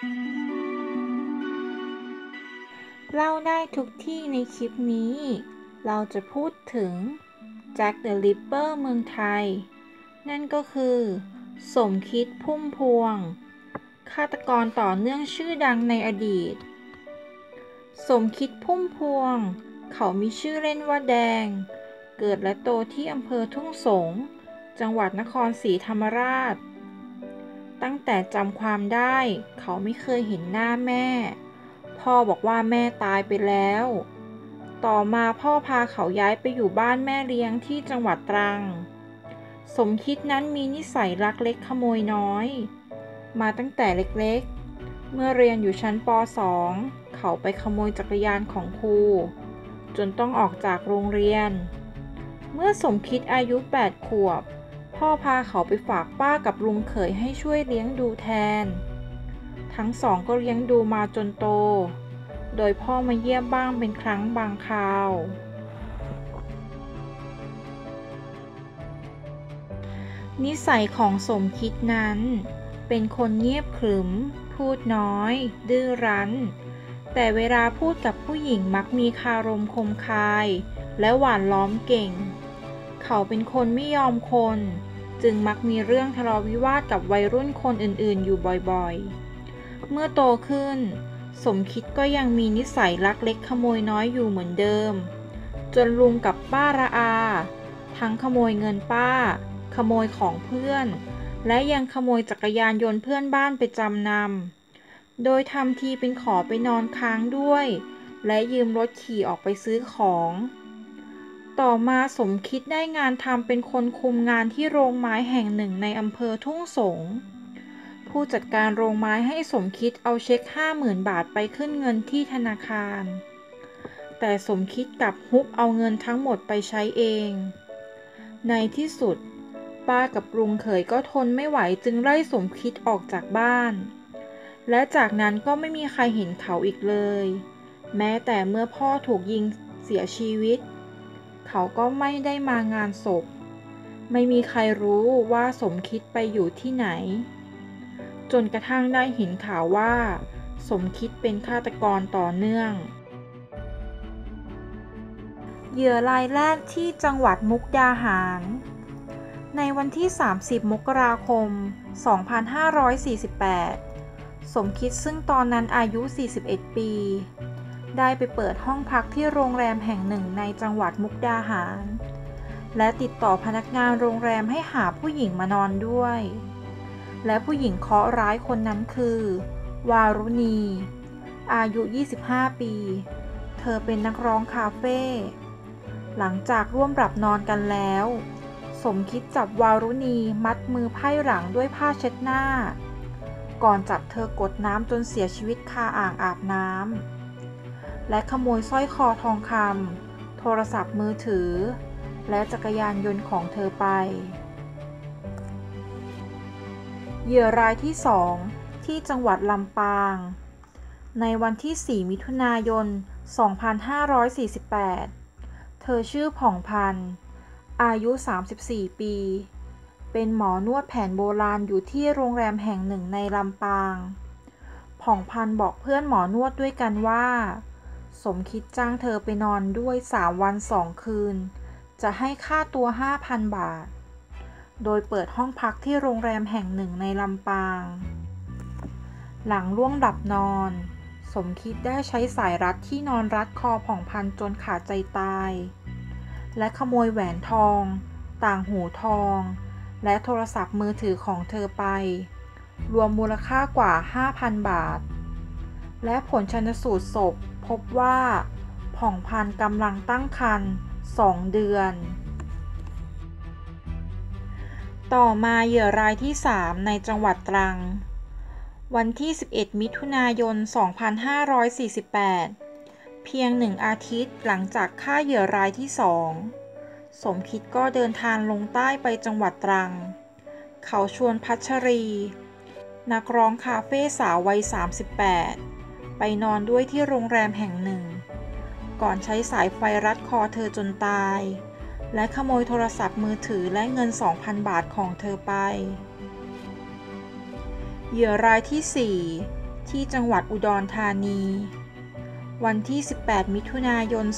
เล่าได้ทุกที่ในคลิปนี้ เราจะพูดถึงแจ็คเดอะริปเปอร์เมืองไทย นั่นก็คือสมคิดพุ่มพวงฆาตกรต่อเนื่องชื่อดังในอดีต สมคิดพุ่มพวงเขามีชื่อเล่นว่าแดง เกิดและโตที่อำเภอทุ่งสง จังหวัดนครศรีธรรมราช ตั้งแต่จำความได้เขาไม่เคยเห็นหน้าแม่ พ่อบอกว่าแม่ตายไปแล้ว ต่อมาพ่อพาเขาย้ายไปอยู่บ้านแม่เลี้ยงที่จังหวัดตรัง สมคิดนั้นมีนิสัยลักเล็กขโมยน้อย มาตั้งแต่เล็กๆ เมื่อเรียนอยู่ชั้นป .2 เขาไปขโมยจักรยานของครูจนต้องออกจากโรงเรียน เมื่อสมคิดอายุ 8 ขวบ พ่อพาเขาไปฝากป้ากับลุงเขยให้ช่วยเลี้ยงดูแทน ทั้งสองก็เลี้ยงดูมาจนโต โดยพ่อมาเยี่ยมบ้างเป็นครั้งบางคราว นิสัยของสมคิดนั้นเป็นคนเงียบขรึม พูดน้อย ดื้อรั้น แต่เวลาพูดกับผู้หญิงมักมีคารมคมคาย และหวานล้อมเก่ง เขาเป็นคนไม่ยอมคน จึงมักมีเรื่องทะเลาะวิวาทกับวัยรุ่นคนอื่นๆอยู่บ่อยๆ เมื่อโตขึ้นสมคิดก็ยังมีนิสัยลักเล็กขโมยน้อยอยู่เหมือนเดิม จนลุงกับป้าระอา ทั้งขโมยเงินป้า ขโมยของเพื่อน และยังขโมยจักรยานยนต์เพื่อนบ้านไปจำนำ โดยทำทีเป็นขอไปนอนค้างด้วย และยืมรถขี่ออกไปซื้อของ ต่อมาสมคิดได้งานทำเป็นคนคุมงานที่โรงไม้แห่งหนึ่งในอำเภอทุ่งสง ผู้จัดการโรงไม้ให้สมคิดเอาเช็ค 50,000 บาทไปขึ้นเงินที่ธนาคาร แต่สมคิดกลับฮุบเอาเงินทั้งหมดไปใช้เอง ในที่สุดป้ากับลุงเขยก็ทนไม่ไหวจึงไล่สมคิดออกจากบ้าน และจากนั้นก็ไม่มีใครเห็นเขาอีกเลย แม้แต่เมื่อพ่อถูกยิงเสียชีวิตเขาก็ไม่ได้มางานศพ ไม่มีใครรู้ว่าสมคิดไปอยู่ที่ไหน จนกระทั่งได้เห็นข่าวว่าสมคิดเป็นฆาตกรต่อเนื่อง เหยื่อรายแรกที่จังหวัดมุกดาหาร ในวันที่ 30 มกราคม 2548 สมคิดซึ่งตอนนั้นอายุ 41 ปี ได้ไปเปิดห้องพักที่โรงแรมแห่งหนึ่งในจังหวัดมุกดาหาร และติดต่อพนักงานโรงแรมให้หาผู้หญิงมานอนด้วย และผู้หญิงเคราะห์ร้ายคนนั้นคือ วารุณี อายุ 25 ปี เธอเป็นนักร้องคาเฟ่ หลังจากร่วมหลับนอนกันแล้ว สมคิดจับวารุณีมัดมือไพร่หลังด้วยผ้าเช็ดหน้า ก่อนจับเธอกดน้ำจนเสียชีวิตคาอ่างอาบน้ำ และขโมยสร้อยคอทองคำ โทรศัพท์มือถือ และจักรยานยนต์ของเธอไป เหยื่อรายที่ 2 ที่จังหวัดลำปาง ในวันที่ 4 มิถุนายน 2548 เธอชื่อผ่องพันธ์ อายุ 34 ปี เป็นหมอนวดแผนโบราณอยู่ที่โรงแรมแห่งหนึ่งในลำปาง ผ่องพันธ์บอกเพื่อนหมอนวดด้วยกันว่า สมคิดจ้างเธอไปนอนด้วย 3 วัน 2 คืน จะให้ค่าตัว 5,000 บาท โดยเปิดห้องพักที่โรงแรมแห่งหนึ่งในลำปาง หลังล่วงหลับนอน สมคิดได้ใช้สายรัดที่นอนรัดคอผ่องพันธ์จนขาดใจตาย และขโมยแหวนทอง ต่างหูทอง และโทรศัพท์มือถือของเธอไป รวมมูลค่ากว่า 5,000 บาท และผลชันสูตรศพพบว่าผ่องพันธ์กำลังตั้งครรภ์ 2 เดือน ต่อมาเหยื่อรายที่ 3 ในจังหวัดตรัง วันที่ 11 มิถุนายน 2548 เพียง1 อาทิตย์หลังจากฆ่าเหยื่อรายที่ 2 สมคิดก็เดินทางลงใต้ไปจังหวัดตรัง เขาชวนพัชรี นักร้องคาเฟ่สาววัย 38 ไปนอนด้วยที่โรงแรมแห่งหนึ่ง ก่อนใช้สายไฟรัดคอเธอจนตาย และขโมยโทรศัพท์มือถือและเงิน 2,000 บาทของเธอไป เหยื่อรายที่ 4 ทที่จังหวัดอุดรธานีวันที่ 18 มิถุนายน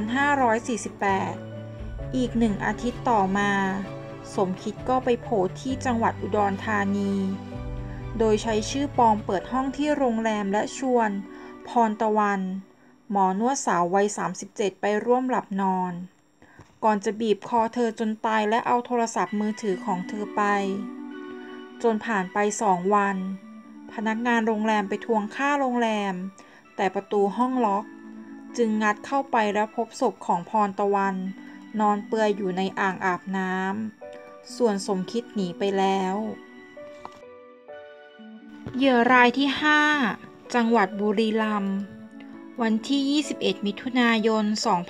2548 อีก1 อาทิตย์ต่อมาสมคิดก็ไปโผล่ที่จังหวัดอุดรธานีโดยใช้ชื่อปลอมเปิดห้องที่โรงแรมและชวนพรตะวันหมอนวดสาววัย 37 ไปร่วมหลับนอนก่อนจะบีบคอเธอจนตายและเอาโทรศัพท์มือถือของเธอไปจนผ่านไป2 วันพนักงานโรงแรมไปทวงค่าโรงแรมแต่ประตูห้องล็อกจึงงัดเข้าไปและพบศพของพรตะวันนอนเปลือยอยู่ในอ่างอาบน้ำส่วนสมคิดหนีไปแล้วเหยื่อรายที่ 5 จังหวัดบุรีรัมย์วันที่ 21 มิถุนายน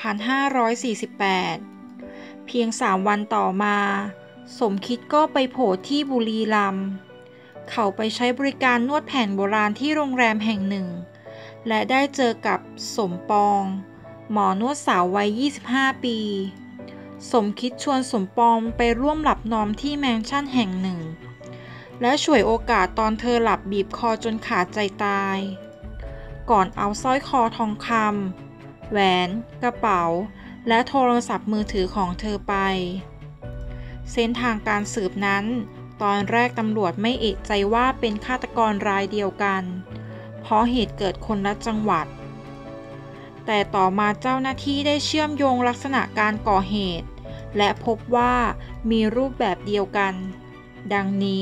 2548 เพียง 3 วันต่อมาสมคิดก็ไปโผล่ที่บุรีรัมย์เขาไปใช้บริการนวดแผนโบราณที่โรงแรมแห่งหนึ่งและได้เจอกับสมปองหมอนวดสาววัย 25 ปีสมคิดชวนสมปองไปร่วมหลับนอนที่แมนชั่นแห่งหนึ่งและฉวยโอกาสตอนเธอหลับบีบคอจนขาดใจตายก่อนเอาสร้อยคอทองคำแหวนกระเป๋าและโทรศัพท์มือถือของเธอไปเส้นทางการสืบนั้นตอนแรกตำรวจไม่เอะใจว่าเป็นฆาตกรรายเดียวกันเพราะเหตุเกิดคนละจังหวัดแต่ต่อมาเจ้าหน้าที่ได้เชื่อมโยงลักษณะการก่อเหตุและพบว่ามีรูปแบบเดียวกันดังนี้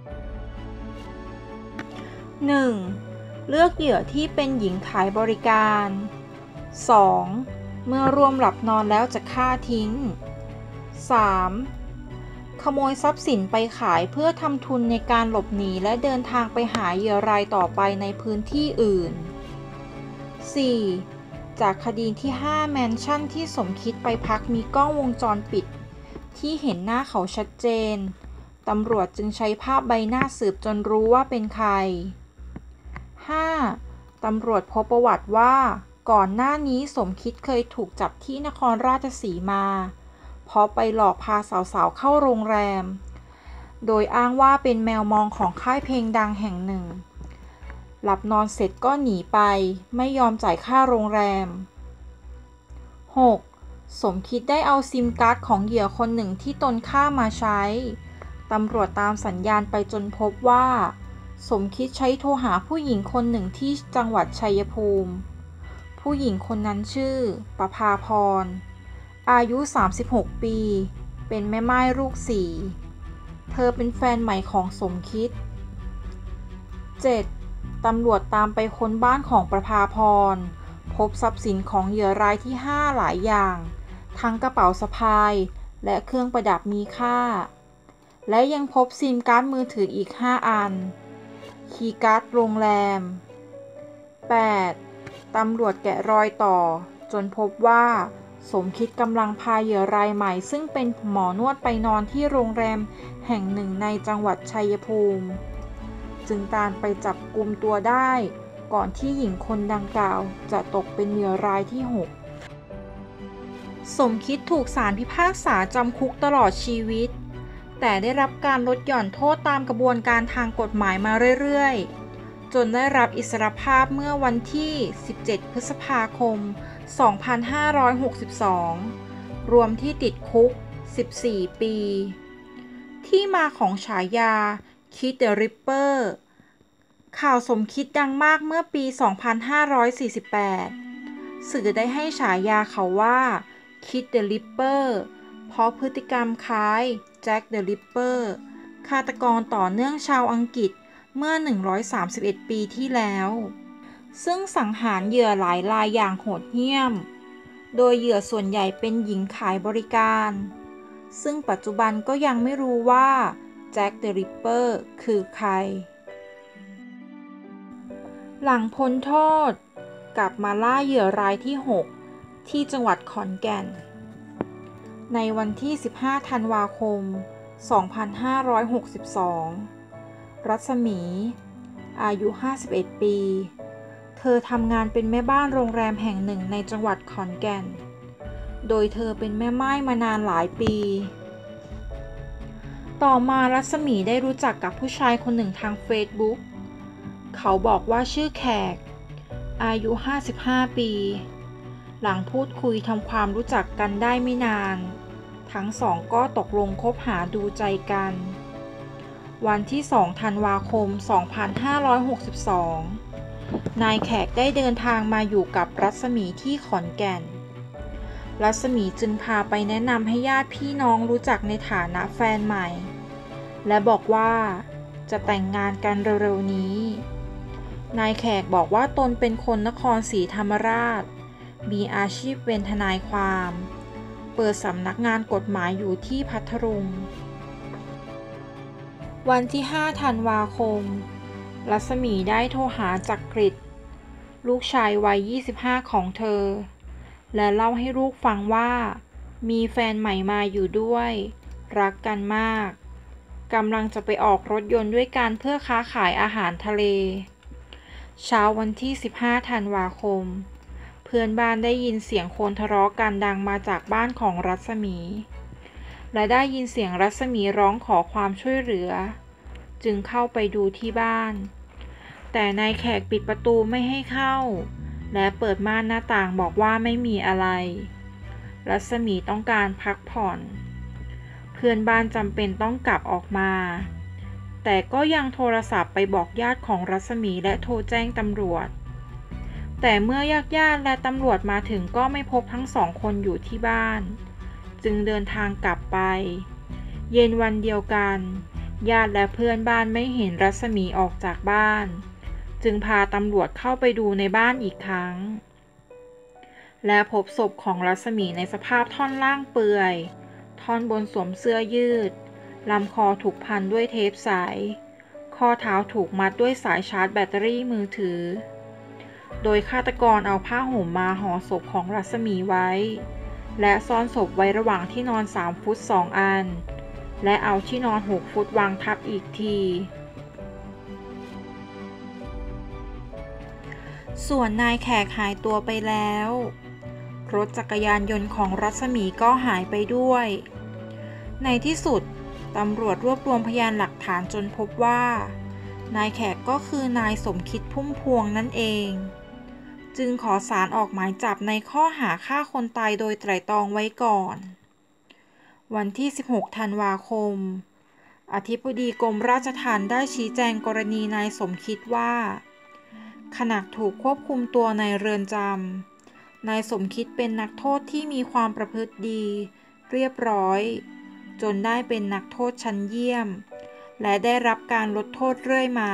1. เลือกเหยื่อที่เป็นหญิงขายบริการ 2. เมื่อร่วมหลับนอนแล้วจะฆ่าทิ้ง 3. ขโมยทรัพย์สินไปขายเพื่อทำทุนในการหลบหนีและเดินทางไปหาเหยื่อรายต่อไปในพื้นที่อื่น 4. จากคดีที่ 5 แมนชั่นที่สมคิดไปพักมีกล้องวงจรปิดที่เห็นหน้าเขาชัดเจนตำรวจจึงใช้ภาพใบหน้าสืบจนรู้ว่าเป็นใคร 5. ตำรวจพบประวัติว่าก่อนหน้านี้สมคิดเคยถูกจับที่นครราชสีมาเพราะไปหลอกพาสาวๆเข้าโรงแรมโดยอ้างว่าเป็นแมวมองของค่ายเพลงดังแห่งหนึ่งหลับนอนเสร็จก็หนีไปไม่ยอมจ่ายค่าโรงแรม 6. สมคิดได้เอาซิมการ์ดของเหยื่อคนหนึ่งที่ตนฆ่ามาใช้ตำรวจตามสัญญาณไปจนพบว่าสมคิดใช้โทรหาผู้หญิงคนหนึ่งที่จังหวัดชัยภูมิผู้หญิงคนนั้นชื่อประภาพรอายุ 36 ปีเป็นแม่ม่ายลูก 4เธอเป็นแฟนใหม่ของสมคิด 7. ตำรวจตามไปค้นบ้านของประภาพรพบทรัพย์สินของเหยื่อรายที่ 5 หลายอย่างทั้งกระเป๋าสะพายและเครื่องประดับมีค่าและยังพบซิมการ์ดมือถืออีก 5 อันคีย์การ์ดโรงแรม 8. ตำรวจแกะรอยต่อจนพบว่าสมคิดกำลังพาเหยื่อรายใหม่ซึ่งเป็นหมอนวดไปนอนที่โรงแรมแห่งหนึ่งในจังหวัดชัยภูมิจึงตามไปจับกุมตัวได้ก่อนที่หญิงคนดังกล่าวจะตกเป็นเหยื่อรายที่ 6 สมคิดถูกศาลพิพากษาจำคุกตลอดชีวิตแต่ได้รับการลดหย่อนโทษตามกระบวนการทางกฎหมายมาเรื่อยๆจนได้รับอิสรภาพเมื่อวันที่ 17 พฤษภาคม 2562 รวมที่ติดคุก 14 ปี ที่มาของฉายาคิดเดอะริปเปอร์ข่าวสมคิดดังมากเมื่อปี 2548 สื่อได้ให้ฉายาเขาว่าคิดเดอะริปเปอร์เพราะพฤติกรรมคล้ายแจ็คเดอะริปเปอร์ฆาตกรต่อเนื่องชาวอังกฤษเมื่อ 131 ปีที่แล้วซึ่งสังหารเหยื่อหลายรายอย่างโหดเหี้ยมโดยเหยื่อส่วนใหญ่เป็นหญิงขายบริการซึ่งปัจจุบันก็ยังไม่รู้ว่าแจ็คเดอะริปเปอร์คือใครหลังพ้นโทษกลับมาล่าเหยื่อรายที่ 6 ที่จังหวัดขอนแก่นในวันที่ 15 ธันวาคม 2562 รัศมี อายุ 51 ปี เธอทำงานเป็นแม่บ้านโรงแรมแห่งหนึ่งในจังหวัดขอนแก่น โดยเธอเป็นแม่ม่ายมานานหลายปี ต่อมารัศมีได้รู้จักกับผู้ชายคนหนึ่งทางเฟซบุ๊กเขาบอกว่าชื่อแขกอายุ55 ปีหลังพูดคุยทำความรู้จักกันได้ไม่นานทั้งสองก็ตกลงคบหาดูใจกันวันที่2 ธันวาคม 2562 นายแขกได้เดินทางมาอยู่กับรัศมีที่ขอนแก่นรัศมีจึงพาไปแนะนำให้ญาติพี่น้องรู้จักในฐานะแฟนใหม่และบอกว่าจะแต่งงานกันเร็วๆนี้นายแขกบอกว่าตนเป็นคนนครศรีธรรมราชมีอาชีพเป็นทนายความเปิดสำนักงานกฎหมายอยู่ที่พัทลุงวันที่5 ธันวาคมรัศมีได้โทรหาจักริดลูกชายวัย25ของเธอและเล่าให้ลูกฟังว่ามีแฟนใหม่มาอยู่ด้วยรักกันมากกำลังจะไปออกรถยนต์ด้วยกันเพื่อค้าขายอาหารทะเลเช้าวันที่15 ธันวาคมเพื่อนบ้านได้ยินเสียงคนทะเลาะกันดังมาจากบ้านของรัศมีและได้ยินเสียงรัศมีร้องขอความช่วยเหลือจึงเข้าไปดูที่บ้านแต่นายแขกปิดประตูไม่ให้เข้าและเปิดม่านหน้าต่างบอกว่าไม่มีอะไรรัศมีต้องการพักผ่อนเพื่อนบ้านจำเป็นต้องกลับออกมาแต่ก็ยังโทรศัพท์ไปบอกญาติของรัศมีและโทรแจ้งตำรวจแต่เมื่อญาติและตำรวจมาถึงก็ไม่พบทั้งสองคนอยู่ที่บ้านจึงเดินทางกลับไปเย็นวันเดียวกันญาติและเพื่อนบ้านไม่เห็นรัศมีออกจากบ้านจึงพาตำรวจเข้าไปดูในบ้านอีกครั้งและพบศพของรัศมีในสภาพท่อนล่างเปื่อยท่อนบนสวมเสื้อยืดลำคอถูกพันด้วยเทปใสข้อเท้าถูกมัดด้วยสายชาร์จแบตเตอรี่มือถือโดยฆาตกรเอาผ้าห่มมาห่อศพของรัศมีไว้และซ่อนศพไว้ระหว่างที่นอน3 ฟุต 2 อันและเอาที่นอน6 ฟุตวางทับอีกทีส่วนนายแขกหายตัวไปแล้วรถจักรยานยนต์ของรัศมีก็หายไปด้วยในที่สุดตำรวจรวบรวมพยานหลักฐานจนพบว่านายแขกก็คือนายสมคิดพุ่มพวงนั่นเองจึงขอศาลออกหมายจับในข้อหาฆ่าคนตายโดยไตร่ตรองไว้ก่อนวันที่16 ธันวาคมอธิบดีกรมราชทัณฑ์ได้ชี้แจงกรณีนายสมคิดว่าขณะถูกควบคุมตัวในเรือนจำนายสมคิดเป็นนักโทษที่มีความประพฤติดีเรียบร้อยจนได้เป็นนักโทษชั้นเยี่ยมและได้รับการลดโทษเรื่อยมา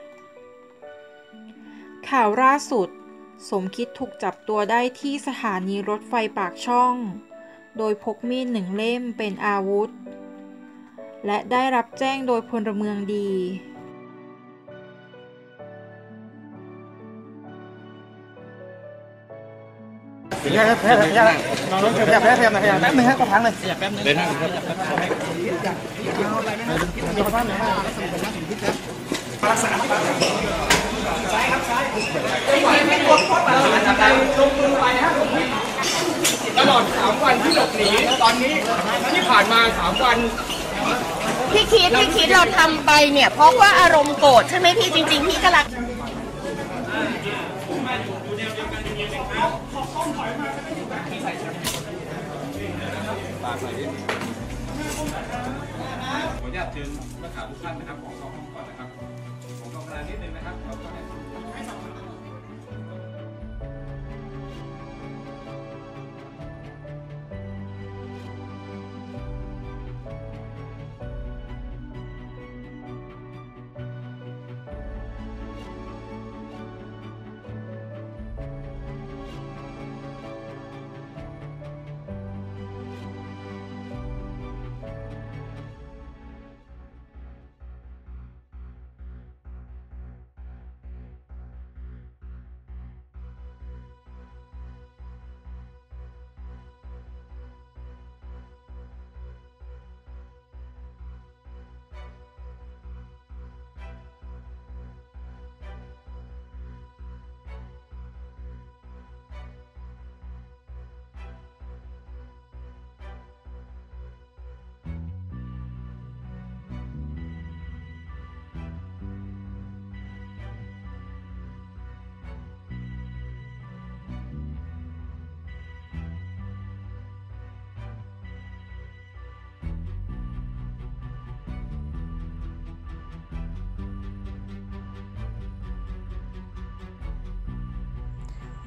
ข่าวล่าสุดสมคิดถูกจับตัวได้ที่สถานีรถไฟปากช่องโดยพกมีด1 เล่มเป็นอาวุธและได้รับแจ้งโดยพลเมืองดีพยายามน้องพยายามแป๊บนึงฮะก็พังเลยแป๊บนึงเป็นตลอด3 วันที่หลบหนีตอนนี้ที่ผ่านมา3 วันพี่คิดเราทำไปเนี่ยเพราะว่าอารมณ์โกรธใช่ไหมพี่จริงๆพี่ก็รักขออนุญาตเชิญนักข่าวทุกท่านนะครับของเข้าห้องก่อนนะครับผมต้องการนิดนึงนะครับ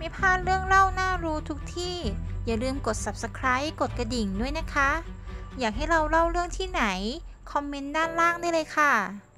ไม่พลาดเรื่องเล่าน่ารู้ทุกที่อย่าลืมกด Subscribe กดกระดิ่งด้วยนะคะอยากให้เราเล่าเรื่องที่ไหนคอมเมนต์ด้านล่างได้เลยค่ะ